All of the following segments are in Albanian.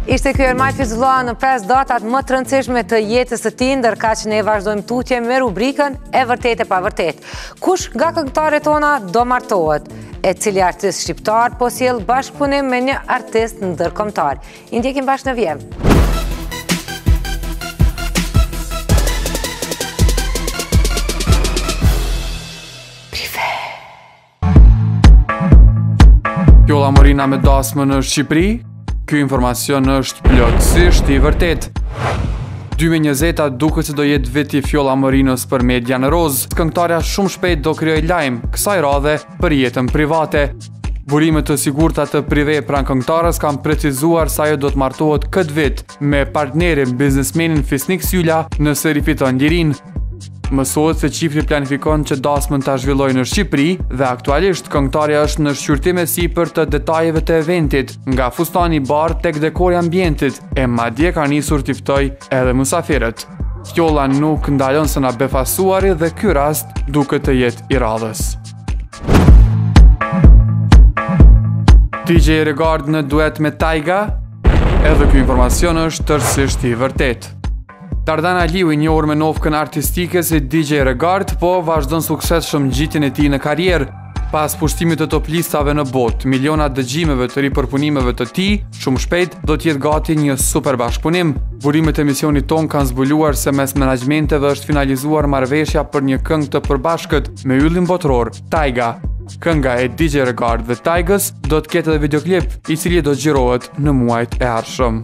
Ishte ky Ermaj Fizullah në 5 datat më të rëndësishme të jetës së tij, ndërkaq që ne vazhdojmë tutje me rubrikën e vërtet e pa vërtet. Kush nga këngëtarët tona do martohet? E cili artist shqiptar po sjell bashkëpunim me një artist ndërkombëtar? I ndjekim bashkë në vjem. Fjolla Morina me dasmë në Shqipëri? Ky informacion është plotësisht i vërtet. 2020 duket se do jetë viti Fjolla Morinës për Median Roz. Këngëtarja shumë shpejt do krijojë lajm kësaj radhe për jetën private. Burime të sigurta të prive pranë këngëtarës kanë precizuar se ajo do të martohet këtë vit me partnerin biznesmenin Fisnik Sylla nëse rifiton lirinë. Mësohet se qifri planifikon që dasmën ta zhvillojë në Shqipëri dhe aktualisht këngëtarja është në shqyrtim e sipër të detajeve të eventit, nga fustani i bardhë tek dekori i ambientit, e madje ka nisur t'i ftoj edhe mysafirët. Fjolla nuk ndalon se na befasuari dhe ky rast duket të jetë i radhës. DJ Regard në duet me Taiga? Edhe ky informacion është tërësisht i vërtet. Dardan Aliu, i njohur me novkën artistike si DJ Regard, po vazhdon suksesshëm gjitjen e tij në karrierë. Pas pushtimit të top listave në botë, miliona dëgjimeve të ripërpunimeve të tij, shumë shpejt do të jetë gati një super bashkëpunim. Burimet e emisionit ton kanë zbuluar se mes menaxhmenteve është finalizuar marrëveshja për një këngë të përbashkët me yllin botëror, Taiga. Kënga e DJ Regard dhe Taigës do të ketë edhe videoklip, i cili do xhirohet në muajt e ardhshëm.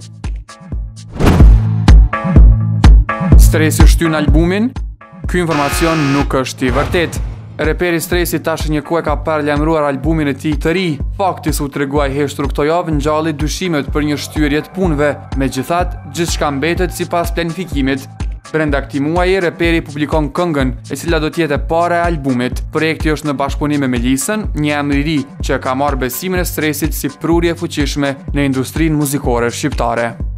Stresi shtyn albumin? Ky informacion nuk është i vërtet. Reperi Stresi tash një kohë ka paralajmëruar albumin e tij të ri. Fakti se u treguai heshtru këto javë ngjalli dyshimet për një shtyrje të punëve. Megjithatë, gjithçka mbetet sipas planifikimit. Brenda këtij muaji, reperi publikon këngën, e cila do të jetë e para e albumit. Projekti është në bashkëpunim me Melisën, një emër i ri që ka marrë besimin e Stresit si prurje fuqishme në industrinë muzikore shqiptare.